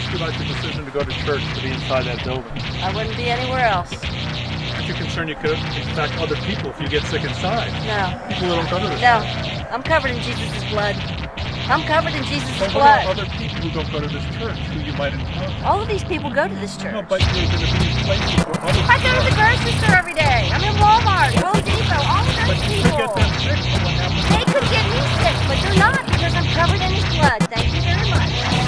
you about your decision to go to church, to be inside that building? I wouldn't be anywhere else. Aren't you concerned you could infect other people if you get sick inside? No. People that don't go to this No. church. I'm covered in Jesus' blood. I'm covered in Jesus' But what blood. about other people who don't go to this church, who you might encounter? All of these people go to this church. No, but you're going to be in places where other people... I go to the grocery store every day. I'm in Walmart, Home Depot, all of those But you people. could get them sick, so what happens? They could get me sick, but they're not because I'm covered in his blood. Thank you very much.